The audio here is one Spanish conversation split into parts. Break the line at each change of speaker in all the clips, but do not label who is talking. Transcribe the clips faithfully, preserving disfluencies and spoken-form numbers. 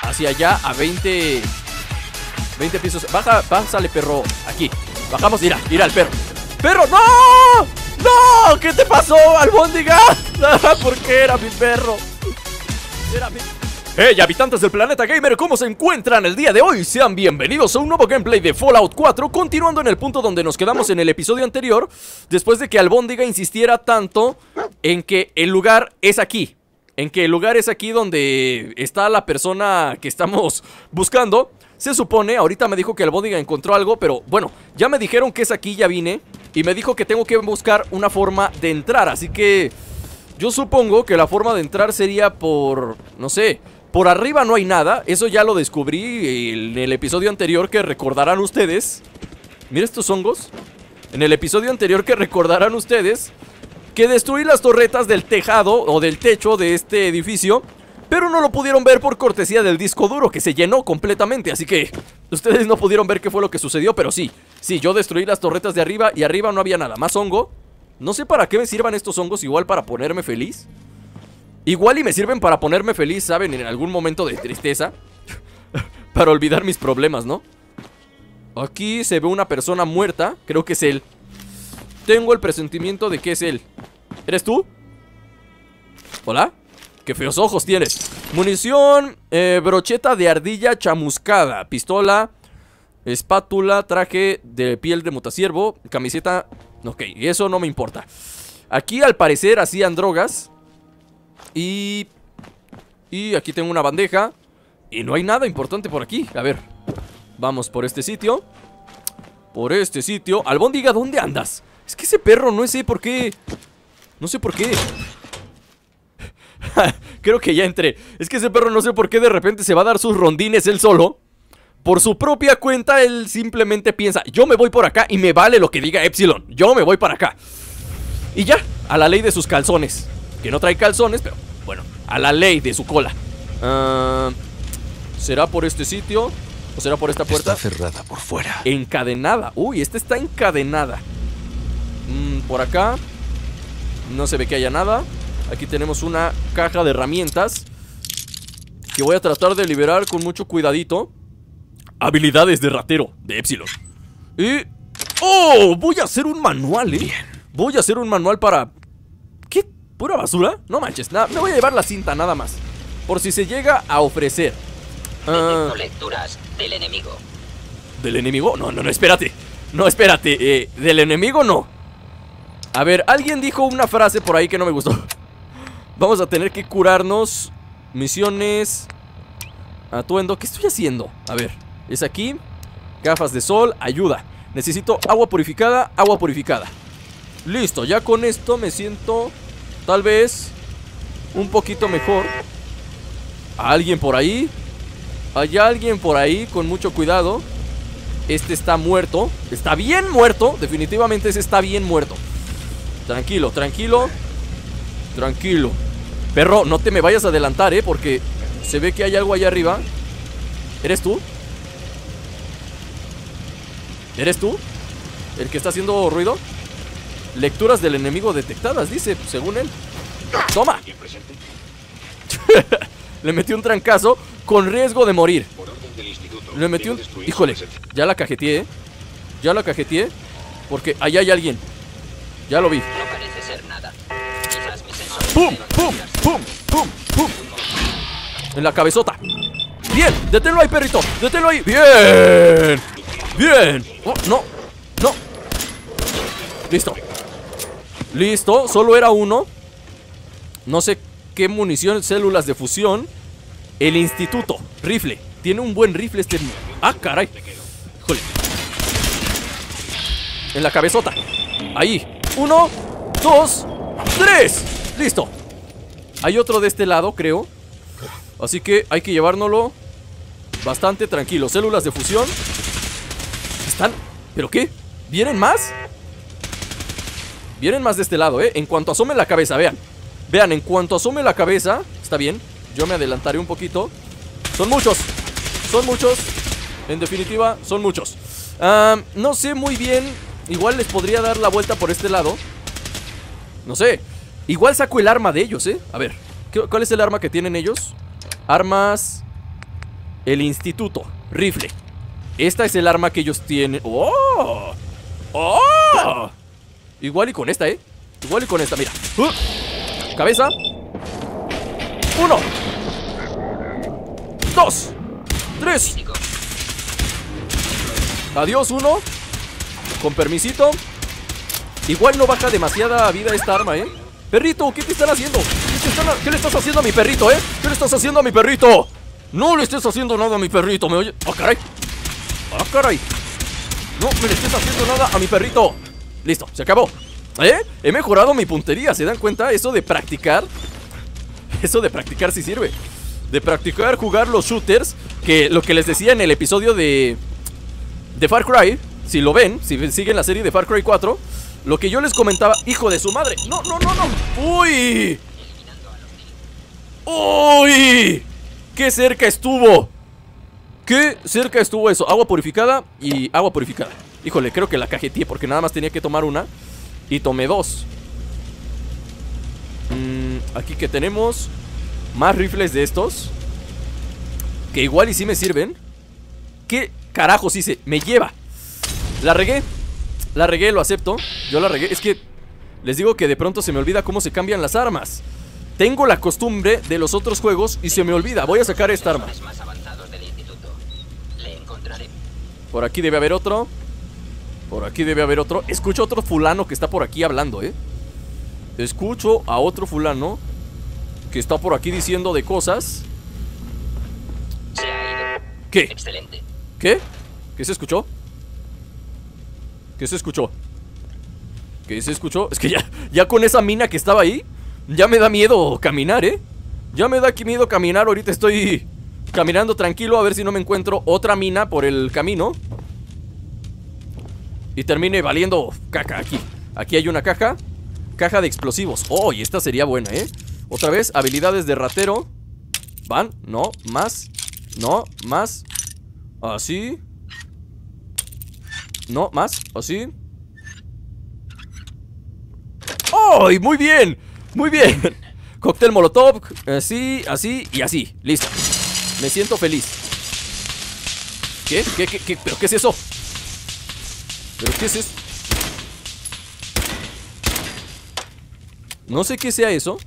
hacia allá a veinte veinte pisos. Baja, pásale, perro. Aquí, bajamos, mira, mira al perro. ¡Perro, no! ¡No! ¿Qué te pasó, albóndiga? ¿Por qué era mi perro? Era mi... Hey, habitantes del planeta gamer, ¿cómo se encuentran el día de hoy? Sean bienvenidos a un nuevo gameplay de Fallout cuatro, continuando en el punto donde nos quedamos en el episodio anterior, después de que Albóndiga insistiera tanto en que el lugar es aquí, en que el lugar es aquí donde está la persona que estamos buscando. Se supone, ahorita me dijo que Albóndiga encontró algo, pero bueno, ya me dijeron que es aquí, ya vine, y me dijo que tengo que buscar una forma de entrar, así que yo supongo que la forma de entrar sería por, no sé... Por arriba no hay nada, eso ya lo descubrí en el episodio anterior que recordarán ustedes. Mira estos hongos. En el episodio anterior que recordarán ustedes que destruí las torretas del tejado o del techo de este edificio, pero no lo pudieron ver por cortesía del disco duro que se llenó completamente. Así que ustedes no pudieron ver qué fue lo que sucedió, pero sí, sí, yo destruí las torretas de arriba y arriba no había nada, más hongo. No sé para qué me sirvan estos hongos, igual para ponerme feliz. Igual y me sirven para ponerme feliz, ¿saben? En algún momento de tristeza. Para olvidar mis problemas, ¿no? Aquí se ve una persona muerta. Creo que es él. Tengo el presentimiento de que es él. ¿Eres tú? ¿Hola? Qué feos ojos tienes. Munición, eh, brocheta de ardilla chamuscada, pistola, espátula, traje de piel de motaciervo, camiseta... Ok, eso no me importa. Aquí al parecer hacían drogas. Y... Y aquí tengo una bandeja. Y no hay nada importante por aquí. A ver, vamos por este sitio. Por este sitio. Albóndiga, ¿dónde andas? Es que ese perro no sé por qué. No sé por qué. Creo que ya entré. Es que ese perro no sé por qué de repente se va a dar sus rondines él solo. Por su propia cuenta él simplemente piensa: yo me voy por acá y me vale lo que diga Epsilon. Yo me voy para acá. Y ya, a la ley de sus calzones. Que no trae calzones, pero bueno, a la ley de su cola. uh, ¿Será por este sitio? ¿O será por esta puerta?
Está cerrada por fuera.
Encadenada. Uy, esta está encadenada. mm, Por acá no se ve que haya nada. Aquí tenemos una caja de herramientas que voy a tratar de liberar con mucho cuidadito. Habilidades de ratero de Epsilon. Y... ¡oh! Voy a hacer un manual, ¿eh?
Bien.
Voy a hacer un manual para... ¿qué? ¿Pura basura? No manches, nada, me voy a llevar la cinta nada más, por si se llega a ofrecer.
Detecto uh, lecturas del enemigo.
¿Del enemigo? No, no, no, espérate. No, espérate, eh, del enemigo no. A ver, alguien dijo una frase por ahí que no me gustó. Vamos a tener que curarnos. Misiones. Atuendo, ¿qué estoy haciendo? A ver, es aquí. Gafas de sol, ayuda. Necesito agua purificada, agua purificada. Listo, ya con esto me siento... tal vez un poquito mejor. ¿Alguien por ahí? ¿Hay alguien por ahí? Con mucho cuidado. Este está muerto. Está bien muerto. Definitivamente ese está bien muerto. Tranquilo, tranquilo. Tranquilo. Perro, no te me vayas a adelantar, eh, porque se ve que hay algo allá arriba. ¿Eres tú? ¿Eres tú? ¿El que está haciendo ruido? Lecturas del enemigo detectadas, dice, según él. ¡Toma! Le metí un trancazo con riesgo de morir. Le metí un... híjole, ya la cajeteé, ¿eh? Ya la cajeteé. Porque allá hay alguien. Ya lo vi.
No parece ser nada. Quizás mis sensores
¡pum! ¡Pum! ¡Pum! ¡Pum! ¡Pum! En la cabezota. ¡Bien! ¡Deténlo ahí, perrito! ¡Deténlo ahí! ¡Bien! ¡Bien! Oh, no, no. Listo. Listo, solo era uno. No sé qué munición, células de fusión. El instituto, rifle. Tiene un buen rifle este... ¡ah, caray! Híjole. En la cabezota. Ahí. Uno, dos, tres. Listo. Hay otro de este lado, creo. Así que hay que llevárnoslo bastante tranquilo. Células de fusión. ¿Están? ¿Pero qué? ¿Vienen más? Vienen más de este lado, eh. En cuanto asome la cabeza, vean. Vean, en cuanto asome la cabeza. Está bien, yo me adelantaré un poquito. Son muchos. Son muchos. En definitiva, son muchos. uh, No sé muy bien. Igual les podría dar la vuelta por este lado. No sé. Igual saco el arma de ellos, eh. A ver, ¿qué, ¿cuál es el arma que tienen ellos? Armas. El instituto, rifle. Esta es el arma que ellos tienen. ¡Oh! ¡Oh! Igual y con esta, ¿eh? Igual y con esta, mira. uh. Cabeza. Uno. Dos. Tres. Adiós, uno. Con permisito. Igual no baja demasiada vida esta arma, ¿eh? Perrito, ¿qué te están haciendo? ¿Qué, te están, ¿Qué le estás haciendo a mi perrito, eh? ¿Qué le estás haciendo a mi perrito? No le estés haciendo nada a mi perrito, ¿me oye? ¡Ah, caray! ¡Ah, caray! No me le estés haciendo nada a mi perrito. Listo, se acabó. ¿Eh? He mejorado mi puntería, ¿se dan cuenta? Eso de practicar. Eso de practicar sí sirve. De practicar jugar los shooters. Que lo que les decía en el episodio de De Far Cry, si lo ven, si siguen la serie de Far Cry cuatro, lo que yo les comentaba. ¡Hijo de su madre! ¡No, no, no, no! ¡Uy! ¡Uy! ¡Qué cerca estuvo! ¡Qué cerca estuvo eso! Agua purificada y agua purificada. Híjole, creo que la cajeteé porque nada más tenía que tomar una. Y tomé dos. mm, Aquí que tenemos más rifles de estos, que igual y sí me sirven. ¿Qué carajos hice? Me lleva. La regué. La regué, lo acepto. Yo la regué. Es que les digo que de pronto se me olvida cómo se cambian las armas. Tengo la costumbre de los otros juegos y se me olvida. Voy a sacar esta arma. Por aquí debe haber otro. Por aquí debe haber otro. Escucho a otro fulano que está por aquí hablando, ¿eh? Escucho a otro fulano que está por aquí diciendo de cosas.
Se ha ido.
¿Qué?
Excelente.
¿Qué? ¿Qué se escuchó? ¿Qué se escuchó? ¿Qué se escuchó? Es que ya, ya con esa mina que estaba ahí, ya me da miedo caminar, ¿eh? Ya me da aquí miedo caminar. Ahorita estoy caminando tranquilo a ver si no me encuentro otra mina por el camino y termine valiendo caca aquí. Aquí hay una caja. Caja de explosivos. Oh, y esta sería buena, ¿eh? Otra vez, habilidades de ratero. Van, no, más. No, más. Así. No, más, así. ¡Oh! Muy bien, muy bien. Cóctel molotov, así, así y así. Listo. Me siento feliz. ¿Qué? ¿Qué? ¿Qué? ¿Qué? ¿Pero qué es eso? ¿Pero qué es eso? No sé qué sea eso.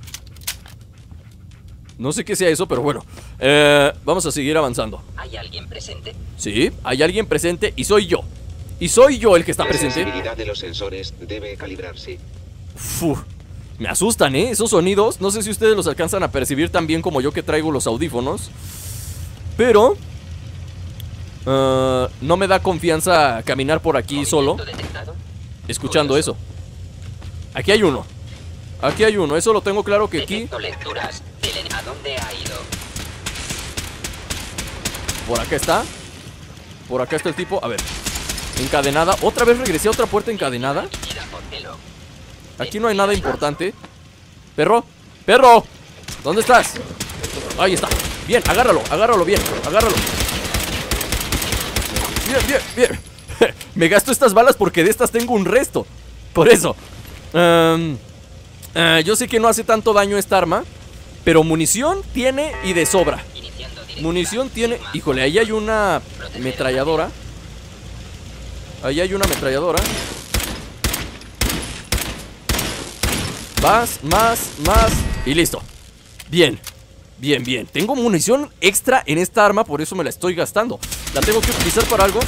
No sé qué sea eso, pero bueno. eh, Vamos a seguir avanzando.
¿Hay alguien presente?
Sí, hay alguien presente y soy yo. Y soy yo el que está presente.
La sensibilidad de los sensores debe calibrarse.
Uf, me asustan, ¿eh? Esos sonidos. No sé si ustedes los alcanzan a percibir tan bien como yo que traigo los audífonos. Pero uh, no me da confianza caminar por aquí solo escuchando eso. Aquí hay uno. Aquí hay uno, eso lo tengo claro que aquí.
¿A dónde ha ido?
Por acá está. Por acá está el tipo, a ver. Encadenada, otra vez regresé a otra puerta encadenada. Aquí no hay nada importante. Perro, perro, ¿dónde estás? Ahí está, bien, agárralo, agárralo bien, agárralo. Bien, bien, bien. Me gasto estas balas porque de estas tengo un resto. Por eso um, uh, yo sé que no hace tanto daño esta arma, pero munición tiene y de sobra. Munición tiene. Híjole, ahí hay una ametralladora. Ahí hay una ametralladora. Más, más, más. Y listo. Bien, bien, bien. Tengo munición extra en esta arma, por eso me la estoy gastando. La tengo que utilizar para algo.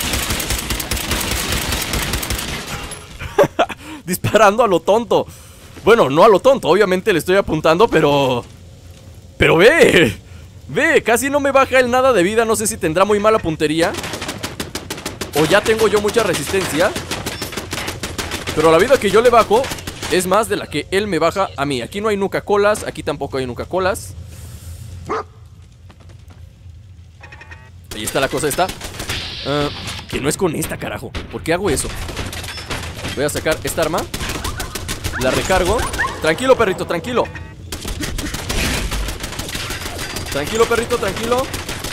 Disparando a lo tonto. Bueno, no a lo tonto, obviamente le estoy apuntando, pero... Pero ve, ve, casi no me baja el nada de vida. No sé si tendrá muy mala puntería o ya tengo yo mucha resistencia, pero la vida que yo le bajo es más de la que él me baja a mí. Aquí no hay Nuka-Colas, aquí tampoco hay Nuka-Colas. Ahí está la cosa esta. uh, Que no es con esta, carajo. ¿Por qué hago eso? Voy a sacar esta arma. La recargo. Tranquilo, perrito, tranquilo. Tranquilo, perrito, tranquilo.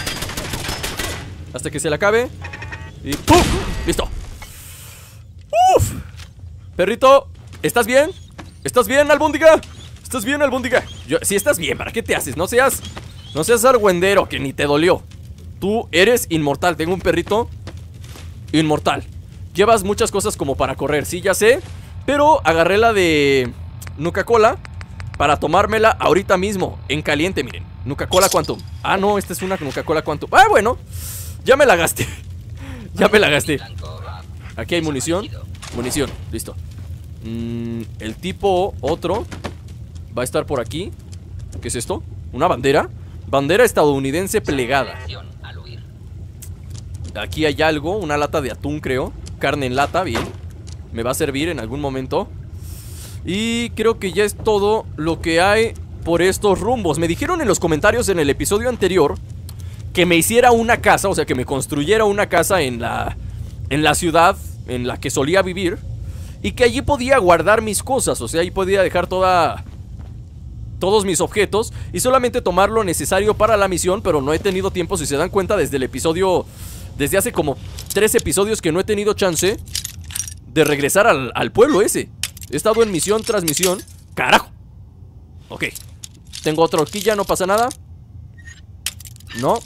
Hasta que se le acabe. Y ¡pum! ¡Listo! ¡Uf! Perrito, ¿estás bien? ¿Estás bien, albóndiga? ¿Estás bien, albóndiga? Yo, si estás bien, ¿para qué te haces? No seas... No seas argüendero, que ni te dolió. Tú eres inmortal. Tengo un perrito inmortal. Llevas muchas cosas como para correr, sí, ya sé. Pero agarré la de Nuka-Cola para tomármela ahorita mismo, en caliente, miren. Nuka-Cola Quantum. Ah, no, esta es una Nuka-Cola Quantum. Ah, bueno, ya me la gasté. Ya me la gasté. Aquí hay munición. Munición, listo. mm, El tipo, otro, va a estar por aquí. ¿Qué es esto? ¿Una bandera? Bandera estadounidense plegada. Aquí hay algo, una lata de atún, creo. Carne en lata, bien. Me va a servir en algún momento. Y creo que ya es todo lo que hay por estos rumbos. Me dijeron en los comentarios en el episodio anterior que me hiciera una casa, o sea, que me construyera una casa en la, en la ciudad en la que solía vivir. Y que allí podía guardar mis cosas, o sea, ahí podía dejar toda... todos mis objetos y solamente tomar lo necesario para la misión. Pero no he tenido tiempo, si se dan cuenta, desde el episodio... Desde hace como tres episodios que no he tenido chance de regresar al, al pueblo ese. He estado en misión tras misión. ¡Carajo! Ok. Tengo otra horquilla, no pasa nada. No.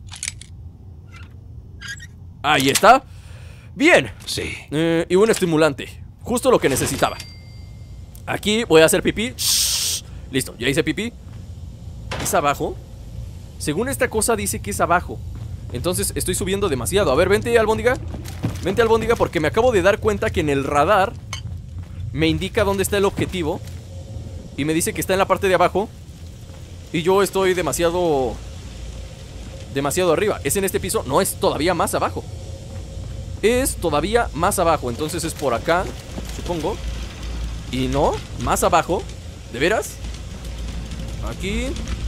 Ahí está. Bien.
Sí.
Eh, y un estimulante. Justo lo que necesitaba. Aquí voy a hacer pipí. Shh. Listo, ya hice pipí. ¿Es abajo? Según esta cosa dice que es abajo. Entonces estoy subiendo demasiado. A ver, vente, albóndiga. Vente, albóndiga, porque me acabo de dar cuenta que en el radar me indica dónde está el objetivo y me dice que está en la parte de abajo. Y yo estoy demasiado Demasiado arriba. ¿Es en este piso? No, es todavía más abajo. Es todavía más abajo. Entonces es por acá, supongo. Y no, más abajo. ¿De veras? Aquí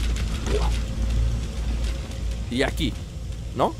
y aquí, ¿no?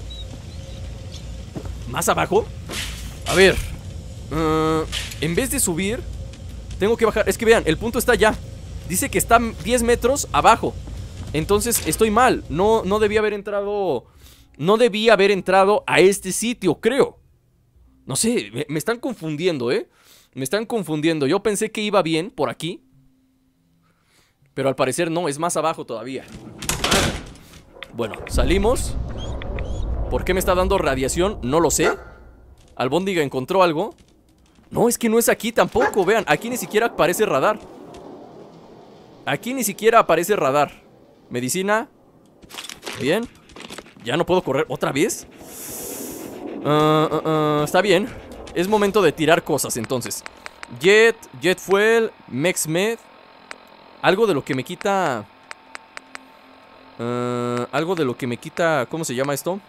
¿Más abajo? A ver, uh, en vez de subir, tengo que bajar. Es que vean, el punto está allá. Dice que está diez metros abajo. Entonces estoy mal. No, no debía haber entrado. No debía haber entrado a este sitio, creo. No sé, me, me están confundiendo, ¿eh? Me están confundiendo. Yo pensé que iba bien por aquí, pero al parecer no, es más abajo todavía. Bueno, salimos. ¿Por qué me está dando radiación? No lo sé. Albóndiga encontró algo. No, es que no es aquí tampoco, vean. Aquí ni siquiera aparece radar. Aquí ni siquiera aparece radar. Medicina. Bien. Ya no puedo correr otra vez. uh, uh, uh, Está bien. Es momento de tirar cosas entonces. Jet, Jet Fuel, Mexmed. Algo de lo que me quita uh, Algo de lo que me quita. ¿Cómo se llama esto?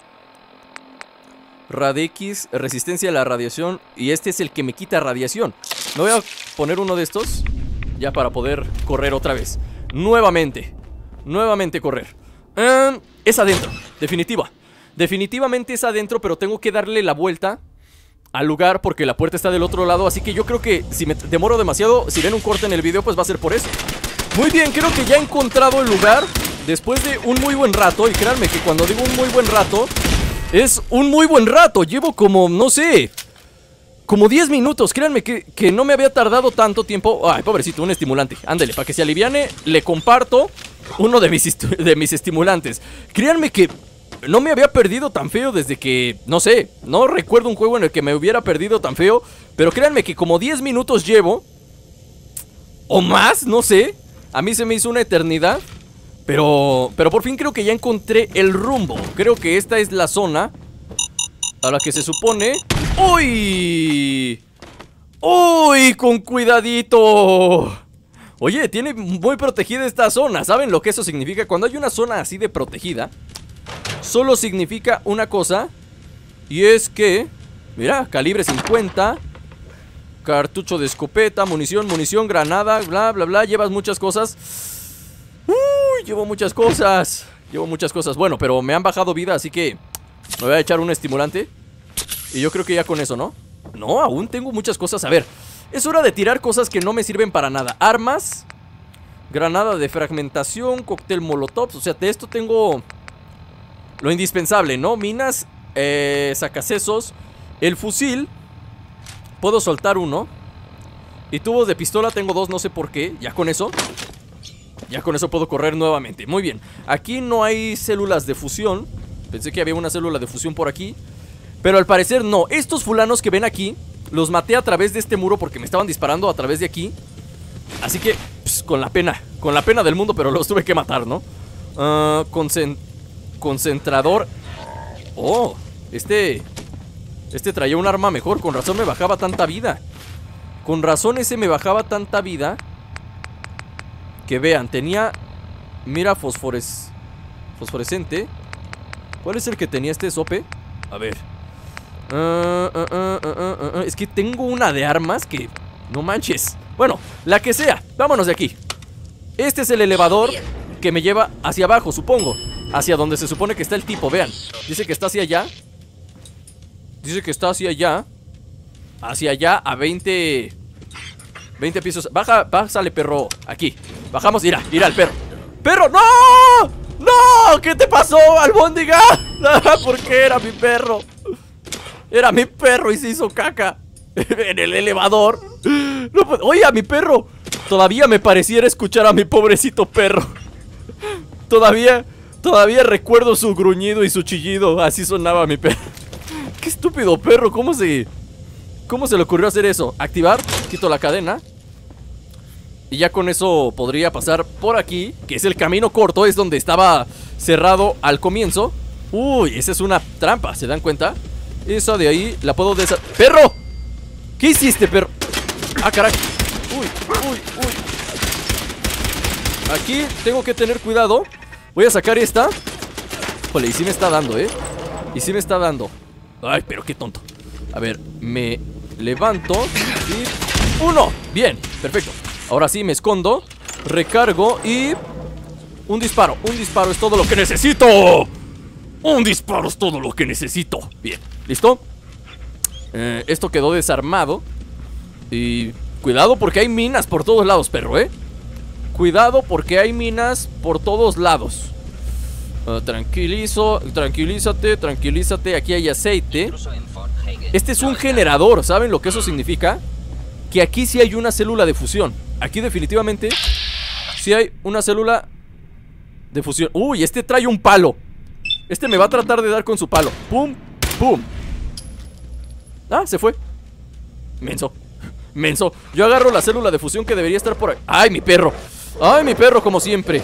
Radex, resistencia a la radiación. Y este es el que me quita radiación. Me voy a poner uno de estos ya para poder correr otra vez. Nuevamente Nuevamente correr. um, Es adentro, definitiva. Definitivamente es adentro, pero tengo que darle la vuelta al lugar porque la puerta está del otro lado. Así que yo creo que si me demoro demasiado, si ven un corte en el video, pues va a ser por eso. Muy bien, creo que ya he encontrado el lugar después de un muy buen rato. Y créanme que cuando digo un muy buen rato, es un muy buen rato. Llevo como, no sé, como diez minutos. Créanme que, que no me había tardado tanto tiempo. Ay, pobrecito, un estimulante. Ándele, para que se aliviane, le comparto uno de mis, de mis estimulantes. Créanme que no me había perdido tan feo desde que, no sé, no recuerdo un juego en el que me hubiera perdido tan feo. Pero créanme que como diez minutos llevo, o más, no sé. A mí se me hizo una eternidad. Pero, pero por fin creo que ya encontré el rumbo. Creo que esta es la zona a la que se supone. ¡Uy! ¡Uy! Con cuidadito. Oye, tiene muy protegida esta zona. ¿Saben lo que eso significa? Cuando hay una zona así de protegida, solo significa una cosa. Y es que, mira, calibre cincuenta, cartucho de escopeta, munición, munición, granada, bla, bla, bla. Llevas muchas cosas. Uy, llevo muchas cosas. Llevo muchas cosas. Bueno, pero me han bajado vida, así que me voy a echar un estimulante. Y yo creo que ya con eso, ¿no? No, aún tengo muchas cosas. A ver, es hora de tirar cosas que no me sirven para nada. Armas, granada de fragmentación, cóctel molotov. O sea, de esto tengo lo indispensable, ¿no? Minas, eh, sacasesos, el fusil. Puedo soltar uno. Y tubos de pistola tengo dos, no sé por qué. Ya con eso Ya con eso puedo correr nuevamente. Muy bien, aquí no hay células de fusión. Pensé que había una célula de fusión por aquí, pero al parecer no. Estos fulanos que ven aquí los maté a través de este muro porque me estaban disparando a través de aquí. Así que, pues, con la pena, con la pena del mundo, pero los tuve que matar, ¿no? Uh, concent concentrador. Oh, este Este traía un arma mejor. Con razón me bajaba tanta vida. Con razón ese me bajaba tanta vida. Que vean, tenía mira fosfores fosforescente. ¿Cuál es el que tenía este sope? A ver. Uh, uh, uh, uh, uh, uh. Es que tengo una de armas que... no manches. Bueno, la que sea, vámonos de aquí. Este es el elevador que me lleva hacia abajo, supongo. Hacia donde se supone que está el tipo, vean. Dice que está hacia allá. Dice que está hacia allá. Hacia allá a veinte veinte pisos. Baja, bájale, perro. Aquí, bajamos, irá, irá el perro. ¡Perro, no! ¡No! ¿Qué te pasó, albóndiga? ¿Por qué era mi perro? Era mi perro y se hizo caca en el elevador. No, oye, a mi perro. Todavía me pareciera escuchar a mi pobrecito perro. Todavía, todavía recuerdo su gruñido y su chillido. Así sonaba mi perro. Qué estúpido perro. ¿Cómo se, cómo se le ocurrió hacer eso? Activar, quito la cadena. Y ya con eso podría pasar por aquí, que es el camino corto. Es donde estaba cerrado al comienzo. Uy, esa es una trampa, ¿se dan cuenta? Esa de ahí la puedo desa... ¡Perro! ¿Qué hiciste, perro? Ah, caray. Uy, uy, uy. Aquí tengo que tener cuidado. Voy a sacar esta. Jole, y sí me está dando, ¿eh? Y sí me está dando. Ay, pero qué tonto. A ver, me levanto y... ¡uno! Bien, perfecto. Ahora sí me escondo, recargo y... un disparo, un disparo es todo lo que necesito. Un disparo es todo lo que necesito. Bien, ¿listo? Eh, esto quedó desarmado. Y... cuidado porque hay minas por todos lados, perro, ¿eh? Cuidado porque hay minas por todos lados. uh, Tranquilizo, tranquilízate, tranquilízate. Aquí hay aceite. Este es un generador, ¿saben lo que eso significa? Que aquí sí hay una célula de fusión. Aquí definitivamente sí hay una célula de fusión. Uy, este trae un palo. Este me va a tratar de dar con su palo. Pum, pum. Ah, se fue. Menso, menso. Yo agarro la célula de fusión que debería estar por ahí. Ay, mi perro. Ay, mi perro como siempre.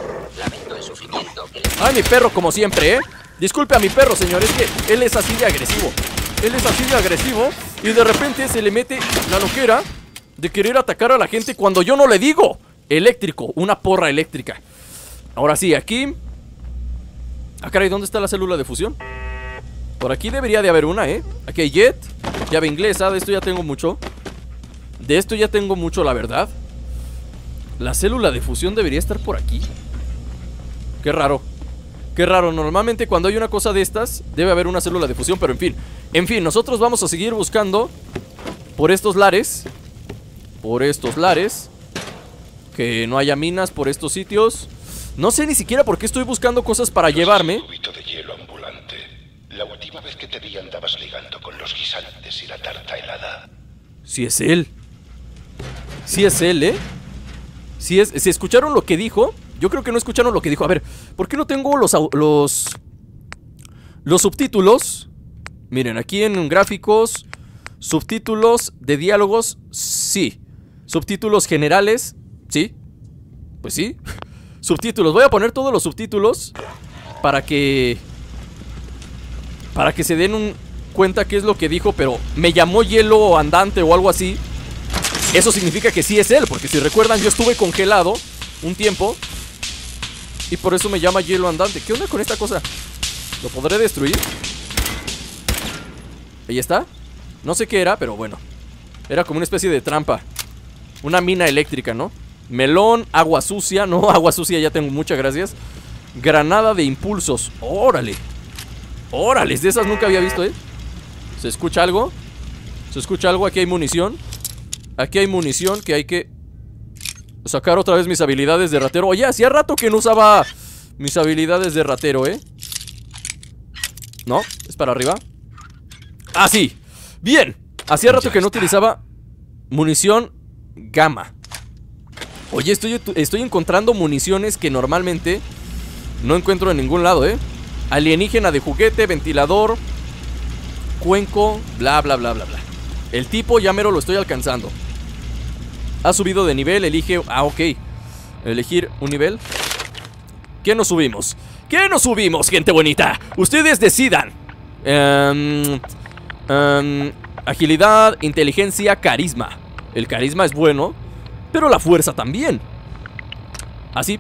Ay, mi perro como siempre, ¿eh? Disculpe a mi perro, señor. Es que él es así de agresivo. Él es así de agresivo. Y de repente se le mete la loquera de querer atacar a la gente cuando yo no le digo. Eléctrico, una porra eléctrica. Ahora sí, aquí. Ah, caray, ¿dónde está la célula de fusión? Por aquí debería de haber una, ¿eh? Aquí hay jet, llave inglesa, de esto ya tengo mucho. De esto ya tengo mucho, la verdad. La célula de fusión debería estar por aquí. Qué raro. Qué raro, normalmente cuando hay una cosa de estas debe haber una célula de fusión, pero en fin. En fin, nosotros vamos a seguir buscando por estos lares. Por estos lares. Que no haya minas por estos sitios. No sé ni siquiera por qué estoy buscando cosas para llevarme.
De hielo ambulante. La última vez que te vi andabas ligando con los guisantes y la tarta helada.
Sí es él. Sí es él, ¿eh? Sí es... ¿Se escucharon lo que dijo? Yo creo que no escucharon lo que dijo. A ver, ¿por qué no tengo los... Los, los subtítulos? Miren, aquí en gráficos. Subtítulos de diálogos. Sí. Subtítulos generales. Sí. Pues sí. Subtítulos. Voy a poner todos los subtítulos para que... Para que se den un cuenta qué es lo que dijo. Pero me llamó hielo andante o algo así. Eso significa que sí es él. Porque si recuerdan, yo estuve congelado un tiempo y por eso me llama hielo andante. ¿Qué onda con esta cosa? ¿Lo podré destruir? Ahí está. No sé qué era, pero bueno. Era como una especie de trampa. Una mina eléctrica, ¿no? Melón, agua sucia. No, agua sucia ya tengo, muchas gracias. Granada de impulsos. Órale. Órale, de esas nunca había visto, ¿eh? ¿Se escucha algo? ¿Se escucha algo? Aquí hay munición. Aquí hay munición que hay que sacar otra vez mis habilidades de ratero. Oye, hacía rato que no usaba mis habilidades de ratero, ¿eh? No, es para arriba. Ah, sí. Bien, hacía rato que no utilizaba munición gamma. Oye, estoy, estoy encontrando municiones que normalmente no encuentro en ningún lado, ¿eh? alienígena de juguete, ventilador, cuenco, bla, bla, bla, bla, bla. El tipo ya mero lo estoy alcanzando. Ha subido de nivel, elige... Ah, ok. Elegir un nivel. ¿Qué nos subimos? ¿Qué nos subimos, gente bonita? Ustedes decidan. um, um, Agilidad, inteligencia, carisma. El carisma es bueno, pero la fuerza también. Así.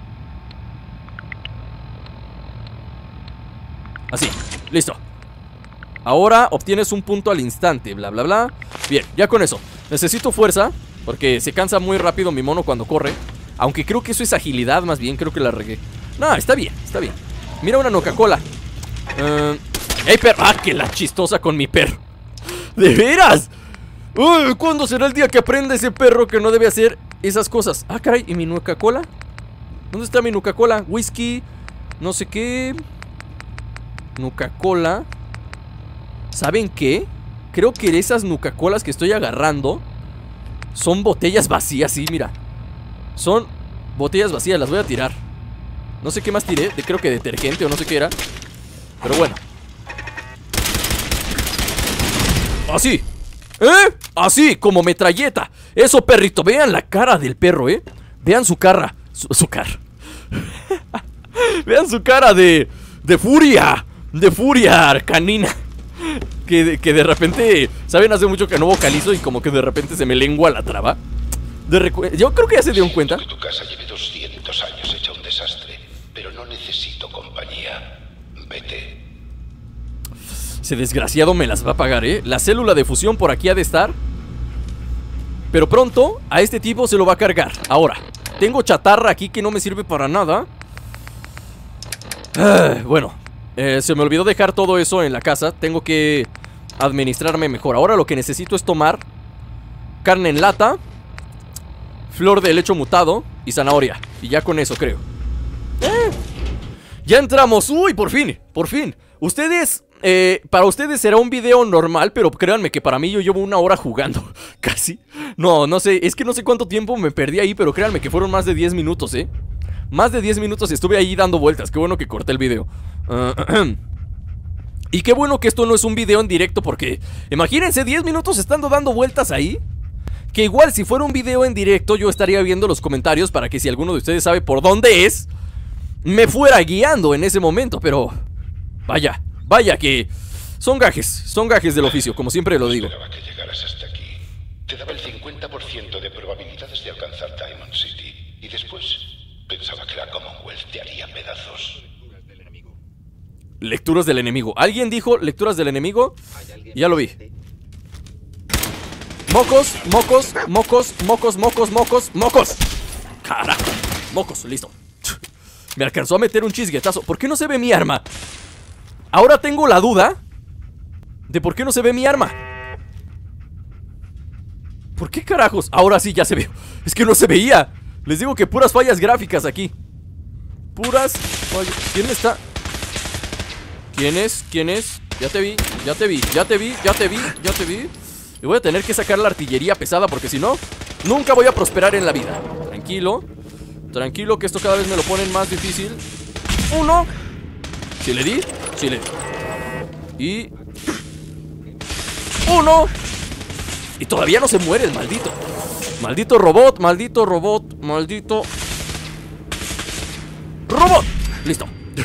Así, listo. Ahora obtienes un punto al instante, bla, bla, bla. Bien, ya con eso. Necesito fuerza, porque se cansa muy rápido mi mono cuando corre. Aunque creo que eso es agilidad, más bien, creo que la regué. No, está bien, está bien. Mira una Nuka-Cola. uh, ¡Ey, perro! ¡Ah, que la chistosa con mi perro! ¡De veras! Uy, ¿cuándo será el día que aprenda ese perro que no debe hacer esas cosas? Ah, caray, ¿y mi Nuka-Cola? ¿Dónde está mi Nuka-Cola? Whisky, no sé qué. Nuka-Cola. ¿Saben qué? Creo que esas Nuka-Colas que estoy agarrando son botellas vacías, sí, mira. Son botellas vacías, las voy a tirar. No sé qué más tiré, de, creo que detergente o no sé qué era. Pero bueno. Así. ¿Eh? Así, como metralleta. Eso, perrito, vean la cara del perro, ¿eh? Vean su cara. Su, su cara. Vean su cara de... De furia. De furia canina. Que, que de repente... ¿Saben? Hace mucho que no vocalizo y como que de repente se me lengua la traba. De Yo creo que ya se dieron cuenta.
Que tu casa lleve doscientos años hecha un desastre, pero no necesito compañía. Vete.
Ese desgraciado me las va a pagar, ¿eh? La célula de fusión por aquí ha de estar. Pero pronto a este tipo se lo va a cargar. Ahora, tengo chatarra aquí que no me sirve para nada. ah, Bueno, eh, se me olvidó dejar todo eso en la casa. Tengo que administrarme mejor. Ahora lo que necesito es tomar carne en lata, flor de helecho mutado y zanahoria. Y ya con eso creo. eh, Ya entramos. Uy, por fin, por fin. Ustedes... Eh, para ustedes será un video normal, pero créanme que para mí yo llevo una hora jugando. Casi. No, no sé, es que no sé cuánto tiempo me perdí ahí, pero créanme que fueron más de diez minutos, ¿eh? Más de diez minutos estuve ahí dando vueltas. Qué bueno que corté el video. uh, Y qué bueno que esto no es un video en directo, porque imagínense diez minutos estando dando vueltas ahí. Que igual si fuera un video en directo yo estaría viendo los comentarios para que si alguno de ustedes sabe por dónde es, me fuera guiando en ese momento, pero... Vaya. Vaya que son gajes, son gajes del oficio, como siempre lo digo.
Esperaba que llegaras hasta aquí. Te daba el cincuenta por ciento de probabilidades de alcanzar Diamond City. Y después pensaba que la Commonwealth te haría pedazos.
Lecturas del enemigo. ¿Alguien dijo lecturas del enemigo? Ya lo vi. Mocos, mocos, mocos, mocos, mocos, mocos, mocos. Carajo, mocos, listo. Me alcanzó a meter un chisguetazo. ¿Por qué no se ve mi arma? Ahora tengo la duda de por qué no se ve mi arma. ¿Por qué carajos? Ahora sí ya se ve. Es que no se veía. Les digo que puras fallas gráficas aquí. Puras fallas. ¿Quién está? ¿Quién es? ¿Quién es? Ya te vi, ya te vi, ya te vi, ya te vi, ya te vi. Y voy a tener que sacar la artillería pesada porque si no, nunca voy a prosperar en la vida. Tranquilo. Tranquilo que esto cada vez me lo ponen más difícil. Uno. ¿Sí le di? Sí le di. Y... Uno. Y todavía no se muere el maldito. Maldito robot, maldito robot, maldito... ¡Robot! Listo.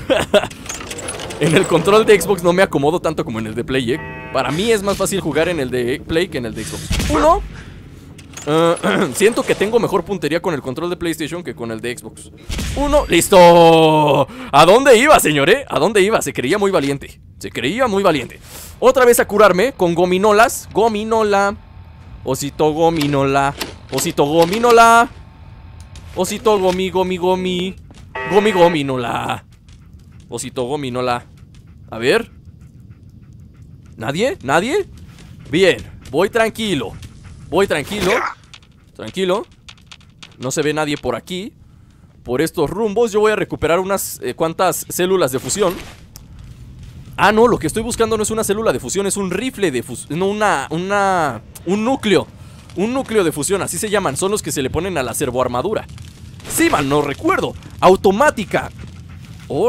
En el control de Xbox no me acomodo tanto como en el de Play, ¿eh? Para mí es más fácil jugar en el de Play que en el de Xbox. Uno. Uh, siento que tengo mejor puntería con el control de PlayStation que con el de Xbox. Uno, listo. ¿A dónde iba, señor, eh? ¿A dónde iba? Se creía muy valiente. Se creía muy valiente. Otra vez a curarme con gominolas. Gominola. Osito gominola. Osito gominola. Osito gomi, gomi, gomi. Gomi, gominola. Osito gominola. A ver. ¿Nadie? ¿Nadie? Bien, voy tranquilo. Voy tranquilo. Tranquilo. No se ve nadie por aquí. Por estos rumbos yo voy a recuperar unas eh, cuantas células de fusión. Ah, no, lo que estoy buscando no es una célula de fusión, es un rifle de fusión. No, una, una... Un núcleo. Un núcleo de fusión, así se llaman. Son los que se le ponen a la servoarmadura. Sí, man, no recuerdo. Automática. Órale.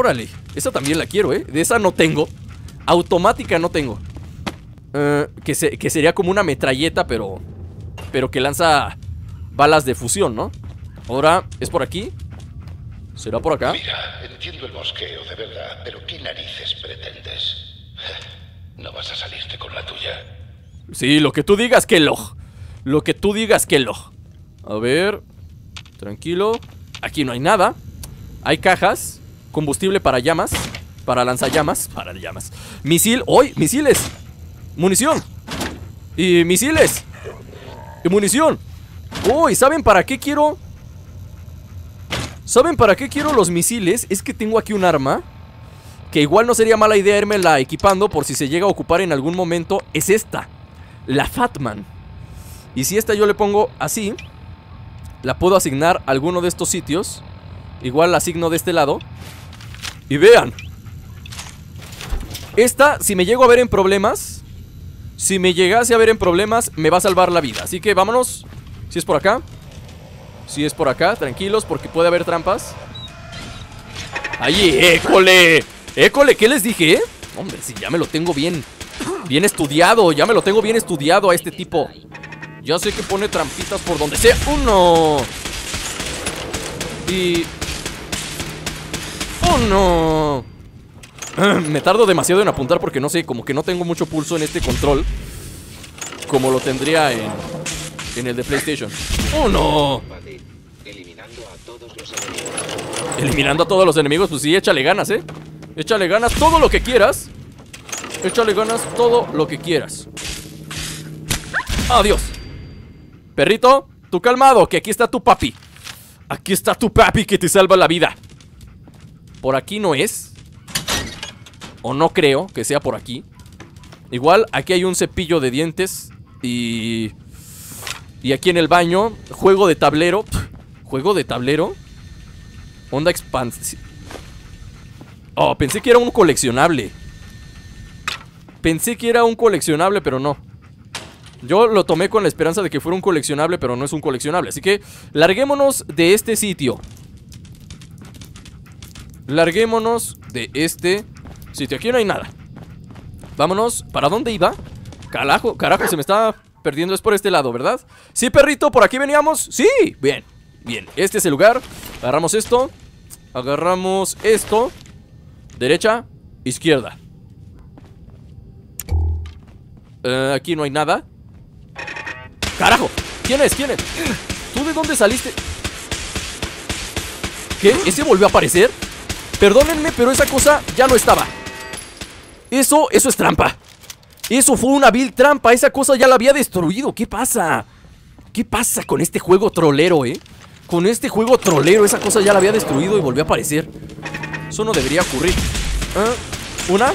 Esa también la quiero, ¿eh? De esa no tengo. Automática no tengo. Uh, que, se, que sería como una metralleta, pero... Pero que lanza balas de fusión, ¿no? Ahora, ¿es por aquí? ¿Será por acá?
Mira, entiendo el mosqueo, de verdad, pero ¿qué narices pretendes? No vas a salirte con la tuya.
Sí, lo que tú digas, Kellogg. Lo que tú digas, Kellogg. A ver... Tranquilo. Aquí no hay nada. Hay cajas. Combustible para llamas. Para lanzallamas. Para llamas. Misil. ¡Hoy! ¡Misiles! ¡Munición! Y misiles. Y munición. ¡Uy! ¿Saben para qué quiero? ¿Saben para qué quiero los misiles? Es que tengo aquí un arma que igual no sería mala idea irmela equipando por si se llega a ocupar en algún momento. Es esta, la Fatman. Y si esta yo le pongo así, la puedo asignar a alguno de estos sitios. Igual la asigno de este lado. Y vean, esta, si me llego a ver en problemas, si me llegase a ver en problemas, me va a salvar la vida. Así que vámonos. Si es por acá, si es por acá, tranquilos, porque puede haber trampas. ¡Ay, école! ¡École! ¿Qué les dije, eh? Hombre, si ya me lo tengo bien Bien estudiado, ya me lo tengo bien estudiado a este tipo. Ya sé que pone trampitas por donde sea. ¡Uno! Y... ¡uno! Me tardo demasiado en apuntar porque no sé, como que no tengo mucho pulso en este control como lo tendría en, en el de PlayStation. ¡Uno!
Eliminando a todos los enemigos.
Eliminando a todos los enemigos, pues sí, échale ganas, ¿eh? Échale ganas todo lo que quieras. Échale ganas todo lo que quieras. Adiós. Perrito, tú calmado, que aquí está tu papi. Aquí está tu papi que te salva la vida. Por aquí no es. O no creo que sea por aquí. Igual, aquí hay un cepillo de dientes. Y... Y aquí en el baño, juego de tablero. ¿Juego de tablero? Onda expansión. Oh, pensé que era un coleccionable. Pensé que era un coleccionable, pero no. Yo lo tomé con la esperanza de que fuera un coleccionable, pero no es un coleccionable. Así que, larguémonos de este sitio. Larguémonos de este sitio. Aquí no hay nada. Vámonos. ¿Para dónde iba? Carajo, carajo, se me está perdiendo. Es por este lado, ¿verdad? Sí, perrito, por aquí veníamos. Sí, bien, bien, este es el lugar. Agarramos esto. Agarramos esto. Derecha, izquierda. Uh, aquí no hay nada. ¡Carajo! ¿Quién es? ¿Quién es? ¿Tú de dónde saliste? ¿Qué? ¿Ese volvió a aparecer? Perdónenme, pero esa cosa ya no estaba. Eso, eso es trampa. Eso fue una vil trampa. Esa cosa ya la había destruido. ¿Qué pasa? ¿Qué pasa con este juego trolero, eh? Con este juego trolero, esa cosa ya la había destruido y volvió a aparecer. Eso no debería ocurrir. ¿Eh? ¿Una?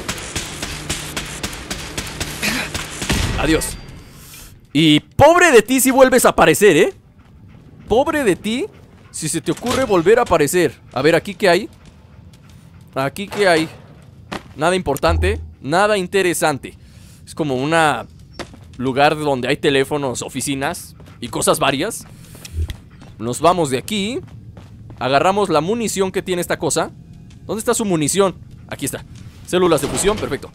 Adiós. Y pobre de ti si vuelves a aparecer, ¿eh? Pobre de ti si se te ocurre volver a aparecer. A ver, ¿aquí qué hay? ¿Aquí qué hay? Nada importante, nada interesante. Es como una lugar donde hay teléfonos, oficinas y cosas varias. Nos vamos de aquí. Agarramos la munición que tiene esta cosa. ¿Dónde está su munición? Aquí está. Células de fusión, perfecto.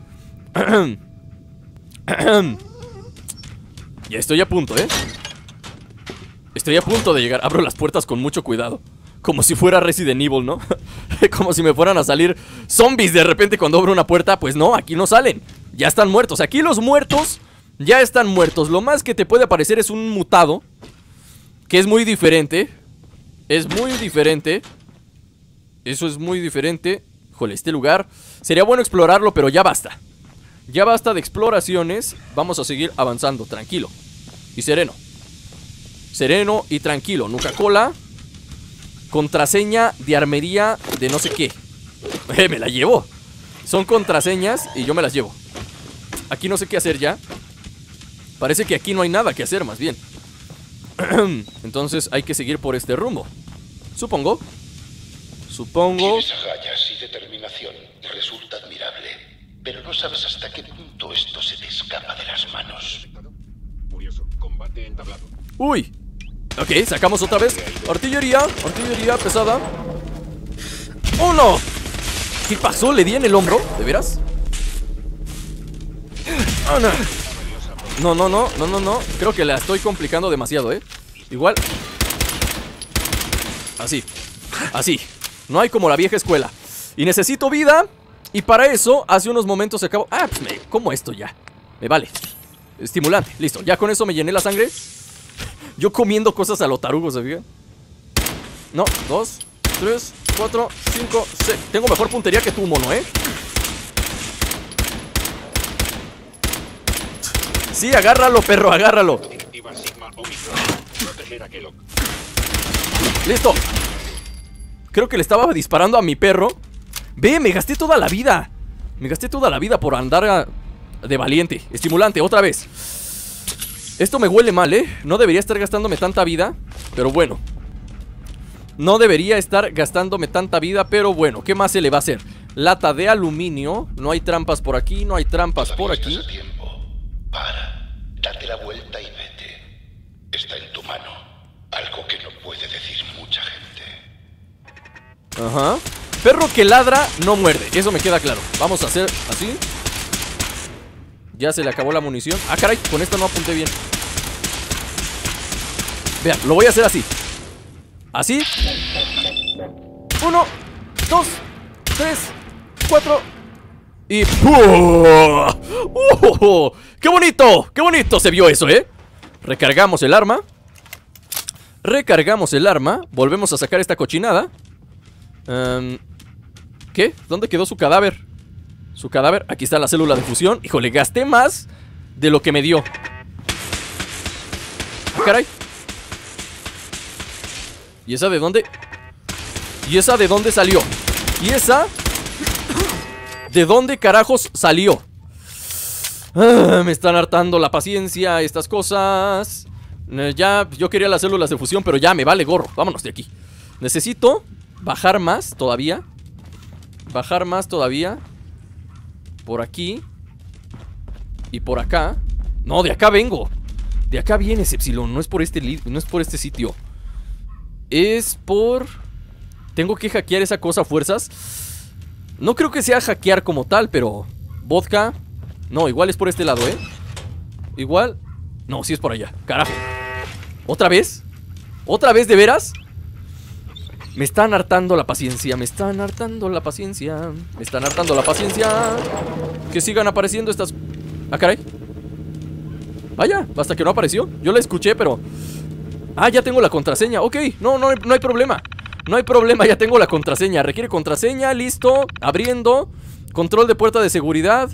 Ya estoy a punto, ¿eh? Estoy a punto de llegar. Abro las puertas con mucho cuidado. Como si fuera Resident Evil, ¿no? Como si me fueran a salir zombies de repente cuando abro una puerta. Pues no, aquí no salen. Ya están muertos. Aquí los muertos ya están muertos. Lo más que te puede aparecer es un mutado, que es muy diferente. Es muy diferente. Eso es muy diferente. Híjole, este lugar sería bueno explorarlo, pero ya basta. Ya basta de exploraciones. Vamos a seguir avanzando, tranquilo y sereno. Sereno y tranquilo. Nuka-Cola. Contraseña de armería de no sé qué. Eh, me la llevo. Son contraseñas y yo me las llevo. Aquí no sé qué hacer ya. Parece que aquí no hay nada que hacer, más bien. Entonces hay que seguir por este rumbo. Supongo. Supongo.
Tienes agallas y determinación. Resulta admirable. Pero no sabes hasta qué punto esto se te escapa de las manos.
Curioso, combate entablado.
Uy. Ok, sacamos otra vez. Artillería, artillería pesada. ¡Uno! ¿Qué pasó? ¿Le di en el hombro? ¿De veras? Oh, no. No, no, no, no, no, no. Creo que la estoy complicando demasiado, ¿eh? Igual. Así. Así. No hay como la vieja escuela. Y necesito vida. Y para eso, hace unos momentos se acabó. Ah, pues me como esto ya. Me vale. Estimulante, listo. Ya con eso me llené la sangre. Yo comiendo cosas a lo tarugo, ¿se fijan? No, dos, tres, cuatro, cinco, seis. Tengo mejor puntería que tú, mono, ¿eh? Sí, agárralo, perro, agárralo. Listo. Creo que le estaba disparando a mi perro. Ve, me gasté toda la vida. Me gasté toda la vida por andar a... de valiente. Estimulante, otra vez. Esto me huele mal, ¿eh? No debería estar gastándome tanta vida, pero bueno. No debería estar gastándome tanta vida, pero bueno. ¿Qué más se le va a hacer? Lata de aluminio. No hay trampas por aquí, no hay trampas por aquí.
Estás a tiempo. Para, date la vuelta y vete. Está en tu mano. Algo que no puede decir mucha gente.
Ajá. Perro que ladra no muerde, eso me queda claro. Vamos a hacer así. Ya se le acabó la munición. Ah, caray, con esto no apunté bien. Vean, lo voy a hacer así. Así. Uno, dos, tres, cuatro. Y... ¡Uh! ¡Uh! ¡Qué bonito! ¡Qué bonito se vio eso, eh! Recargamos el arma. Recargamos el arma. Volvemos a sacar esta cochinada. Um, ¿Qué? ¿Dónde quedó su cadáver? Su cadáver, aquí está la célula de fusión. Híjole, gasté más de lo que me dio. Ah, caray. ¿Y esa de dónde? ¿Y esa de dónde salió? ¿Y esa? ¿De dónde carajos salió? Ah, me están hartando la paciencia estas cosas. eh, Ya, yo quería las células de fusión, pero ya me vale gorro. Vámonos de aquí. Necesito bajar más todavía. Bajar más todavía. Por aquí. Y por acá. No, de acá vengo. De acá vienes, Epsilon. No es por este, no es por este sitio. Es por... Tengo que hackear esa cosa a fuerzas. No creo que sea hackear como tal, pero... Vodka. No, igual es por este lado, ¿eh? Igual... No, sí es por allá. Carajo. ¿Otra vez? ¿Otra vez de veras? Me están hartando la paciencia. Me están hartando la paciencia. Me están hartando la paciencia. Que sigan apareciendo estas... Ah, caray. Vaya, hasta que no apareció. Yo la escuché, pero... Ah, ya tengo la contraseña. Ok, no, no, no hay problema. No hay problema, ya tengo la contraseña. Requiere contraseña, listo. Abriendo. Control de puerta de seguridad.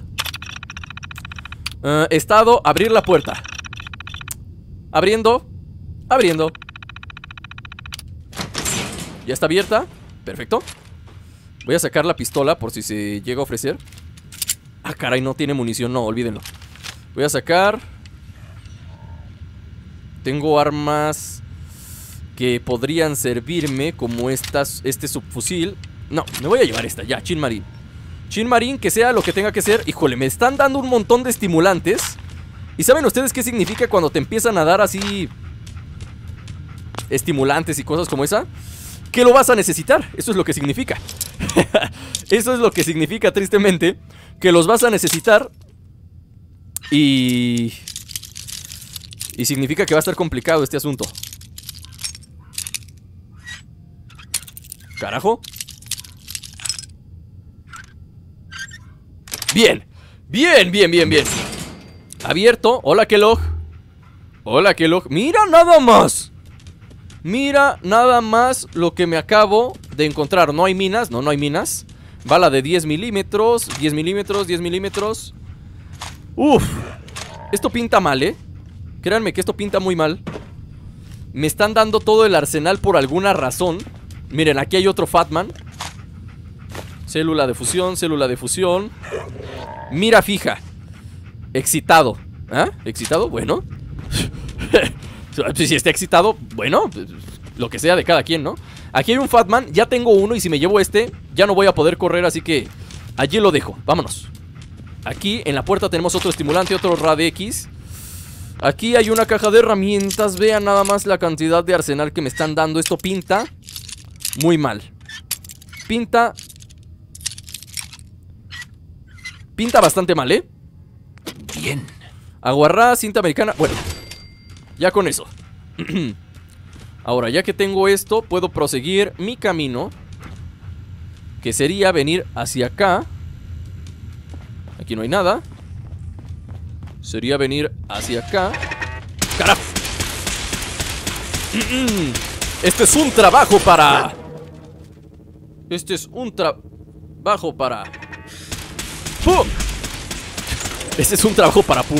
uh, Estado, abrir la puerta. Abriendo. Abriendo. Ya está abierta. Perfecto. Voy a sacar la pistola por si se llega a ofrecer. Ah, caray, no tiene munición. No, olvídenlo. Voy a sacar... Tengo armas que podrían servirme, como estas, este subfusil. No, me voy a llevar esta, ya, Chin Marín. Chin Marín, que sea lo que tenga que ser. Híjole, me están dando un montón de estimulantes. ¿Y saben ustedes qué significa cuando te empiezan a dar así estimulantes y cosas como esa? Que lo vas a necesitar, eso es lo que significa. Eso es lo que significa, tristemente, que los vas a necesitar. Y... Y significa que va a estar complicado este asunto. Carajo. Bien. Bien, bien, bien, bien. Abierto. Hola, Kellogg. Hola, Kellogg. Mira nada más. Mira nada más lo que me acabo de encontrar. No hay minas. No, no hay minas. Bala de diez milímetros. diez milímetros, diez milímetros. Uf. Esto pinta mal, ¿eh? Créanme que esto pinta muy mal. Me están dando todo el arsenal por alguna razón. Miren, aquí hay otro Fatman. Célula de fusión, célula de fusión. Mira fija. Excitado. ¿Ah? ¿Excitado? Bueno. Si está excitado, bueno, lo que sea de cada quien, ¿no? Aquí hay un Fatman, ya tengo uno. Y si me llevo este, ya no voy a poder correr. Así que allí lo dejo, vámonos. Aquí en la puerta tenemos otro estimulante, otro Rad-X. Aquí hay una caja de herramientas. Vean nada más la cantidad de arsenal que me están dando. Esto pinta muy mal. Pinta pinta bastante mal, ¿eh?
Bien.
Aguarrá, cinta americana. Bueno, ya con eso. Ahora, ya que tengo esto, puedo proseguir mi camino, que sería venir hacia acá. Aquí no hay nada. Sería venir hacia acá. ¡Carajo! Este es un trabajo para... Este es un trabajo para... ¡Pum! Este es un trabajo para pum.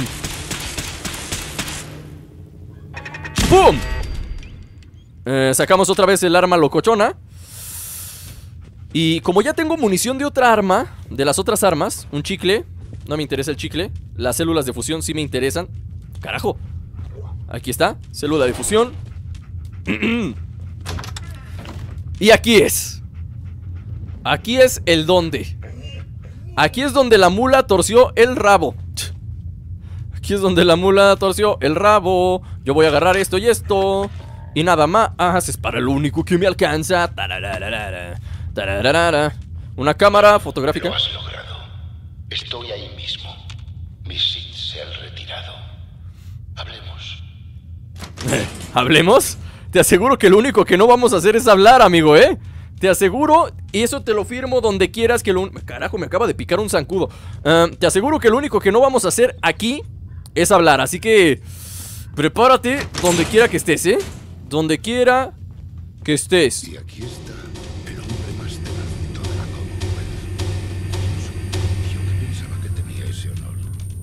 ¡Pum! Eh, sacamos otra vez el arma locochona. Y como ya tengo munición de otra arma, de las otras armas, un chicle, no me interesa el chicle. Las células de fusión sí me interesan. ¡Carajo! Aquí está, célula de fusión. Y aquí es. Aquí es el donde. Aquí es donde la mula torció el rabo. Aquí es donde la mula torció el rabo. Yo voy a agarrar esto y esto. Y nada más, es para lo único que me alcanza. Tarararara, tarararara. Una cámara fotográfica.
Lo has logrado. Estoy ahí mismo. Mis Sith se han retirado. Hablemos.
¿Hablemos? Te aseguro que lo único que no vamos a hacer es hablar, amigo, ¿eh? Te aseguro, y eso te lo firmo donde quieras que lo... Carajo, me acaba de picar un zancudo. uh, Te aseguro que lo único que no vamos a hacer aquí es hablar, así que... prepárate donde quiera que estés, ¿eh? Donde quiera que estés.
Y aquí está el hombre más tenaz de toda la Commonwealth. Yo que pensaba que tenía ese honor.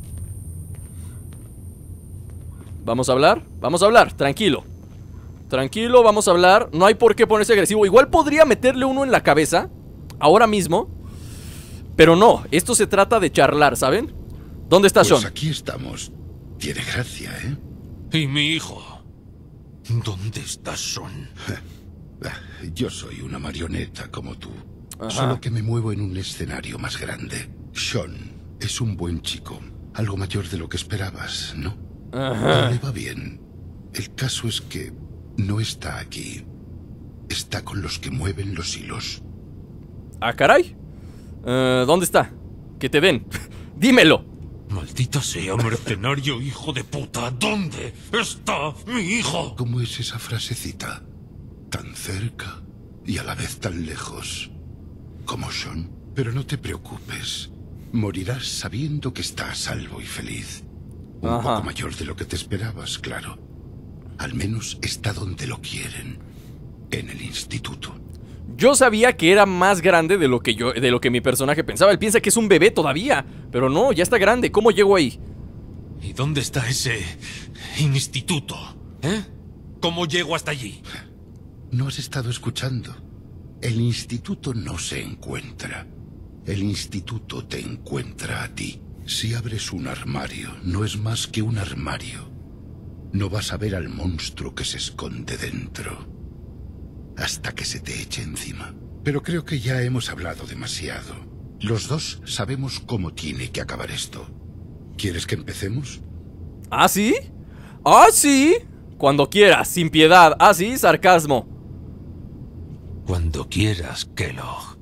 ¿Vamos a hablar? Vamos a hablar, tranquilo. Tranquilo, vamos a hablar. No hay por qué ponerse agresivo. Igual podría meterle uno en la cabeza ahora mismo, pero no, esto se trata de charlar, ¿saben? ¿Dónde está
Pues
Sean?
aquí estamos. Tiene gracia, ¿eh?
¿Y mi hijo? ¿Dónde está Sean?
Yo soy una marioneta como tú.
Ajá.
Solo que me muevo en un escenario más grande. Sean es un buen chico. Algo mayor de lo que esperabas, ¿no?
Ajá.
Le va bien. El caso es que no está aquí. Está con los que mueven los hilos.
Ah, caray. Uh, ¿Dónde está? Que te den. Dímelo.
Maldita sea, mercenario hijo de puta. ¿Dónde está mi hijo?
¿Cómo es esa frasecita? Tan cerca y a la vez tan lejos. Como Sean. Pero no te preocupes. Morirás sabiendo que está a salvo y feliz. Un
Ajá.
poco mayor de lo que te esperabas, claro. Al menos está donde lo quieren. En el instituto.
Yo sabía que era más grande de lo que yo, de lo que mi personaje pensaba. Él piensa que es un bebé todavía, pero no, ya está grande. ¿Cómo llegó ahí?
¿Y dónde está ese instituto? ¿Eh? ¿Cómo llego hasta allí?
¿No has estado escuchando? El instituto no se encuentra. El instituto te encuentra a ti. Si abres un armario, no es más que un armario. No vas a ver al monstruo que se esconde dentro. Hasta que se te eche encima. Pero creo que ya hemos hablado demasiado. Los dos sabemos cómo tiene que acabar esto. ¿Quieres que empecemos?
¿Ah, sí? ¿Ah, sí? Cuando quieras, sin piedad. ¿Ah, sí? Sarcasmo.
Cuando quieras, Kellogg.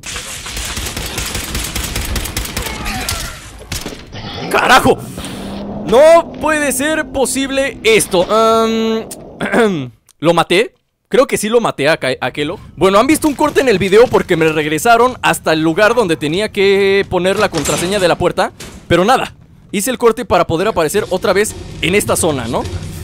¡Carajo! No puede ser posible esto. Um, ¿Lo maté? Creo que sí lo maté a, a Kellogg. Bueno, han visto un corte en el video porque me regresaron hasta el lugar donde tenía que poner la contraseña de la puerta. Pero nada, hice el corte para poder aparecer otra vez en esta zona, ¿no?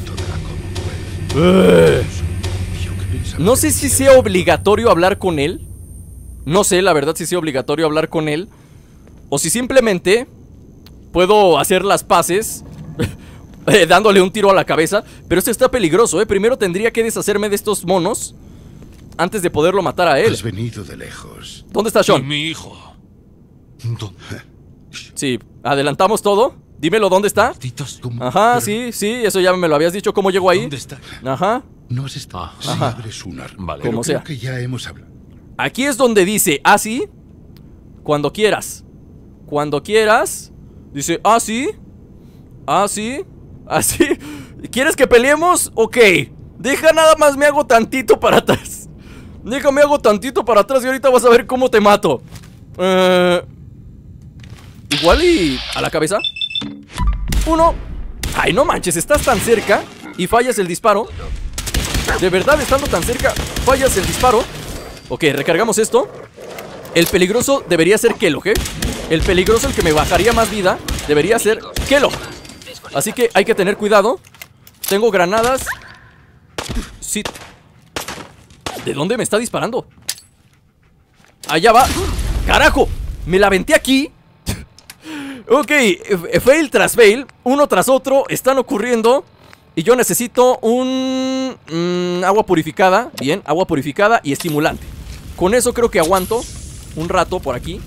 Uh, no sé si sea obligatorio hablar con él. No sé, la verdad, si sea obligatorio hablar con él. O si simplemente puedo hacer las paces Eh, dándole un tiro a la cabeza. Pero esto está peligroso, eh. Primero tendría que deshacerme de estos monos antes de poderlo matar a él.
Has venido de lejos.
¿Dónde está
¿Y
Sean?
mi hijo? ¿Dónde?
Sí, adelantamos todo. Dímelo, ¿dónde está?
Malditos.
¿Cómo?
Ajá,
Pero
sí, sí, eso ya me lo habías dicho. ¿Cómo llegó ahí?
¿Dónde está?
Ajá.
No has estado.
Ah,
Si
ajá.
abres un armario.
Vale.
Pero
Como
creo
sea.
que ya hemos hablado.
Aquí es donde dice, ah, sí. Cuando quieras. Cuando quieras. Dice, ah, sí. Ah, sí. Ah, sí. ¿Quieres que peleemos? Ok. Deja nada más, me hago tantito para atrás. Déjame hago tantito para atrás y ahorita vas a ver cómo te mato. Eh... igual y a la cabeza. Uno. Ay, no manches, estás tan cerca y fallas el disparo. De verdad, estando tan cerca, fallas el disparo. Ok, recargamos esto. El peligroso debería ser Kellogg, ¿eh? El peligroso, el que me bajaría más vida, debería ser Kellogg. Así que hay que tener cuidado. Tengo granadas. Sí. ¿De dónde me está disparando? Allá va. ¡Carajo! Me la aventé aquí. Ok, fail tras fail, uno tras otro están ocurriendo. Y yo necesito un... Mmm, agua purificada. Bien, agua purificada y estimulante. Con eso creo que aguanto un rato por aquí.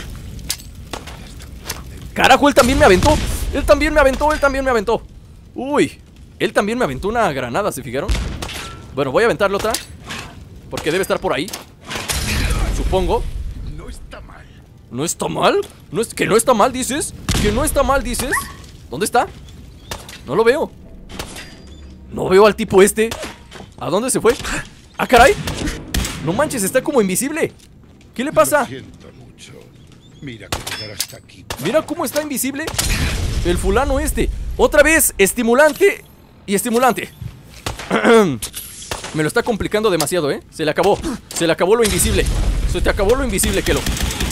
Carajo, él también me aventó. Él también me aventó, él también me aventó. Uy, él también me aventó una granada, ¿se fijaron? Bueno, voy a aventarle otra, porque debe estar por ahí, supongo.
No está mal.
¿No está mal? ¿No es... ¿Que no está mal, dices? ¿Que no está mal, dices? ¿Dónde está? No lo veo. No veo al tipo este. ¿A dónde se fue? ¡Ah, caray! No manches, está como invisible. ¿Qué le pasa?
Lo siento mucho. Mira que llegar hasta aquí.
Mira cómo está invisible el fulano este. Otra vez, estimulante y estimulante. Me lo está complicando demasiado, ¿eh? Se le acabó. Se le acabó lo invisible. Se te acabó lo invisible, Kellogg.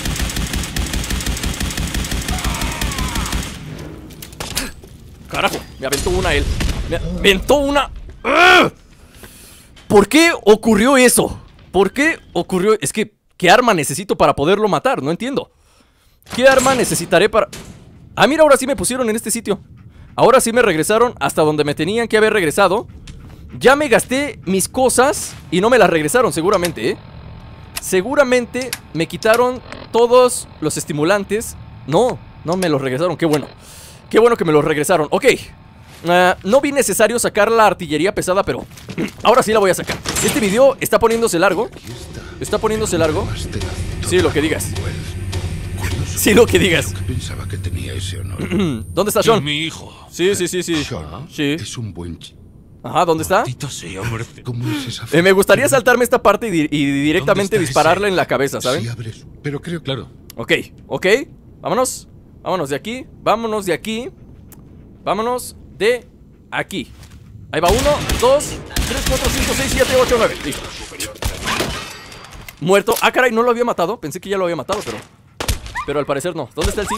Carajo, me aventó una él. Me aventó una. ¡Ugh! ¿Por qué ocurrió eso? ¿Por qué ocurrió? Es que, ¿qué arma necesito para poderlo matar? No entiendo. ¿Qué arma necesitaré para...? Ah, mira, ahora sí me pusieron en este sitio. Ahora sí me regresaron hasta donde me tenían que haber regresado. Ya me gasté mis cosas y no me las regresaron seguramente, ¿eh? Seguramente me quitaron todos los estimulantes. No, no me los regresaron, qué bueno. Qué bueno que me los regresaron, ok. Uh, no vi necesario sacar la artillería pesada, pero ahora sí la voy a sacar. Este video está poniéndose largo. Está poniéndose largo. Sí, lo que digas. Sí, lo que digas.
Pensaba que tenía ese honor.
¿Dónde está Sean?
Es mi hijo.
Sí, sí, sí, sí.
Sean
Sí.
es un buen ch...
Ajá, ¿dónde está?
Maldito sea, hombre.
¿Cómo es esa
Eh, me gustaría saltarme esta parte y, di- y directamente
¿Dónde está
dispararle
ese?
en la cabeza, ¿saben?
Sí, abres, pero creo que...
Claro.
Ok, ok. Vámonos. Vámonos de aquí. Vámonos de aquí. Vámonos de aquí. Ahí va uno, dos, tres, cuatro, cinco, seis, siete, ocho, nueve. Listo. Muerto. Ah, caray, no lo había matado. Pensé que ya lo había matado, pero... Pero al parecer no. ¿Dónde está el Cid?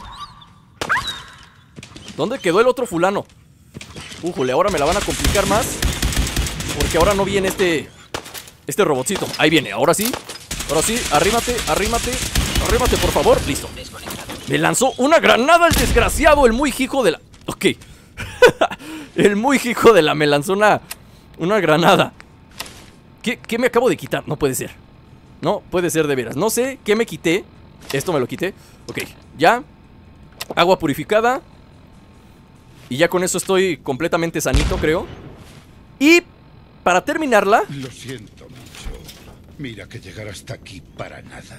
¿Dónde quedó el otro fulano? Újole, ahora me la van a complicar más. Porque ahora no viene este... Este robotcito. Ahí viene, ahora sí. Ahora sí, arrímate, arrímate. Arrímate, por favor. Listo. Me lanzó una granada el desgraciado. El muy hijo de la... Ok. El muy hijo de la... Me lanzó una... Una granada. ¿Qué, ¿Qué me acabo de quitar? No puede ser. No puede ser de veras. No sé qué me quité. Esto me lo quité. Ok, ya. Agua purificada. Y ya con eso estoy completamente sanito, creo. Y para terminarla...
Lo siento mucho. Mira que llegar hasta aquí para nada.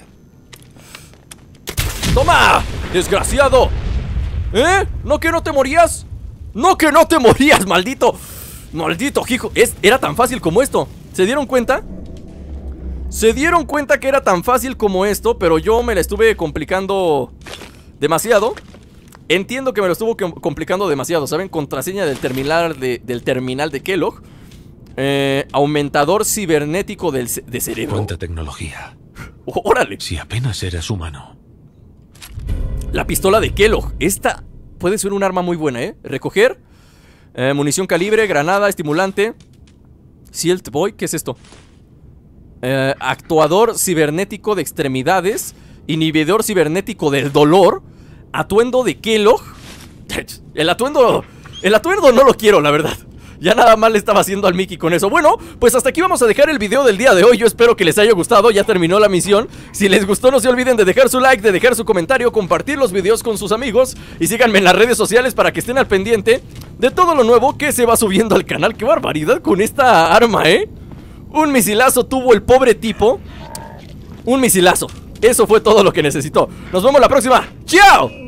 ¡Toma! ¡Desgraciado! ¿Eh? ¿No que no te morías? ¡No que no te morías, maldito! ¡Maldito hijo! Es, era tan fácil como esto. ¿Se dieron cuenta? Se dieron cuenta que era tan fácil como esto, pero yo me la estuve complicando demasiado. Entiendo que me lo estuvo complicando demasiado, ¿saben? Contraseña del terminal de, del terminal de Kellogg. Eh, aumentador cibernético del, de cerebro.
Cuánta tecnología.
¡Órale!
Si apenas eras humano.
La pistola de Kellogg. Esta puede ser un arma muy buena, ¿eh? Recoger. Eh, munición calibre, granada, estimulante. Shield Boy, ¿qué es esto? Eh, actuador cibernético de extremidades. Inhibidor cibernético del dolor. Atuendo de Kellogg. El atuendo... El atuendo no lo quiero, la verdad. Ya nada más le estaba haciendo al Mickey con eso. Bueno, pues hasta aquí vamos a dejar el video del día de hoy. Yo espero que les haya gustado, ya terminó la misión. Si les gustó, no se olviden de dejar su like, de dejar su comentario, compartir los videos con sus amigos. Y síganme en las redes sociales para que estén al pendiente de todo lo nuevo que se va subiendo al canal. ¡Qué barbaridad con esta arma, eh! Un misilazo tuvo el pobre tipo. Un misilazo. Eso fue todo lo que necesitó. Nos vemos la próxima. ¡Chao!